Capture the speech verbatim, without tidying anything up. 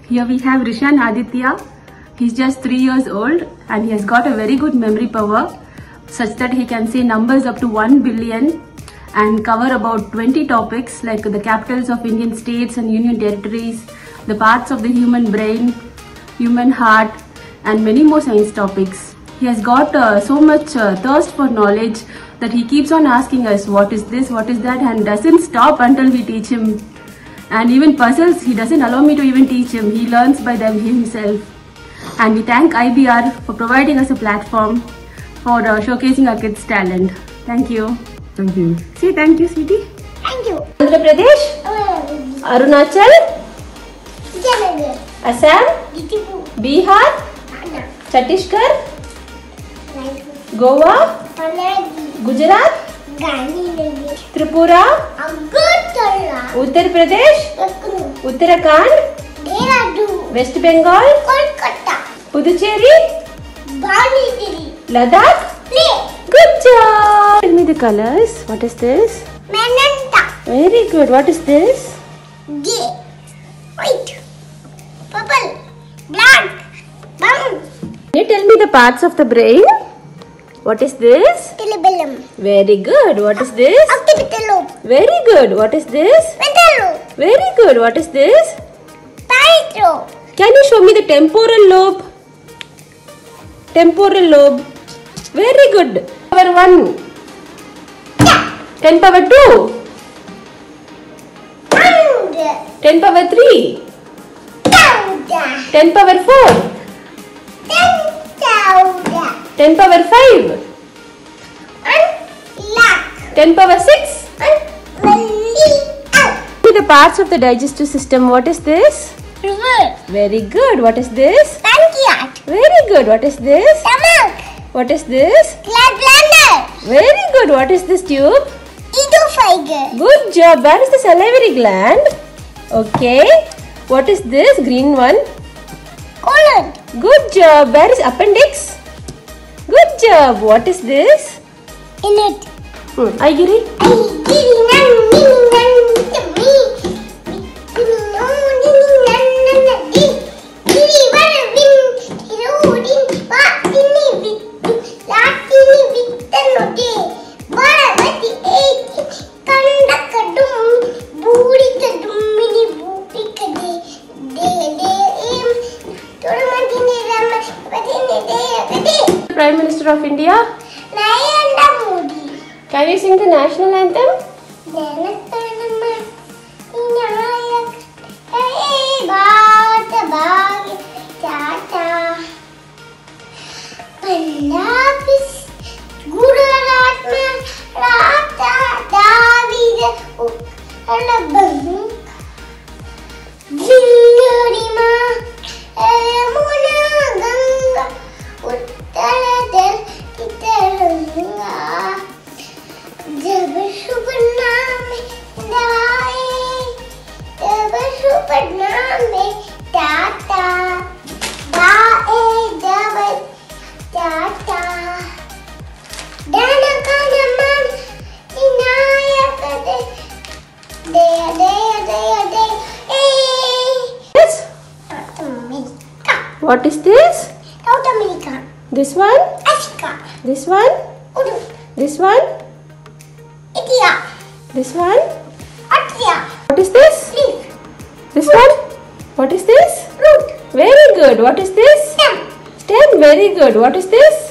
Here we have Rishaan Aditya. He's just three years old and he has got a very good memory power such that he can say numbers up to one billion and cover about twenty topics like the capitals of Indian states and union territories, the parts of the human brain, human heart, and many more science topics. He has got uh, so much uh, thirst for knowledge that he keeps on asking us what is this, what is that, and doesn't stop until we teach him. And even puzzles, he doesn't allow me to even teach him. He learns by them himself. And we thank I B R for providing us a platform for uh, showcasing our kids' talent. Thank you. Thank you. Say thank you, sweetie. Thank you. Andhra Pradesh, Arunachal, Assam, Bihar, Chhattisgarh, Goa, Gujarat, Tripura, Uttar Pradesh, Uttarakhand, West Bengal, Puducherry, Ladakh. Good job! Tell me the colors. What is this? Magenta. Very good. What is this? Gray, white, purple, black, brown. Can you tell me the parts of the brain? What is this? Cerebellum. Very good. What is this? Occipital lobe. Very good. What is this? Ventral lobe. Very good. What is this? Parietal lobe. Can you show me the temporal lobe? Temporal lobe. Very good. Power one. Yeah. ten power two. Pound. ten power three. Pound. ten power four. Ten pound. ten power five. One lakh. ten power six. One million. The parts of the digestive system. What is this? Liver. Very good. What is this? Pancreas. Very good. What is this? Stomach. What is this? Gallbladder. Very good. What is this tube? Esophagus. Good job. Where is the salivary gland? Okay. What is this green one? Colon. Good job. Where is appendix? Good job. What is this? In it. Hmm. Aigiri? Prime Minister of India? Can you sing the National Anthem? What is this? South America. This one? Africa. This one? Urdu. This one? India. This one? Austria. What is this? Leaf. This one? What is this? Root. Very good. What is this? Stem. Stem. Very good. What is this?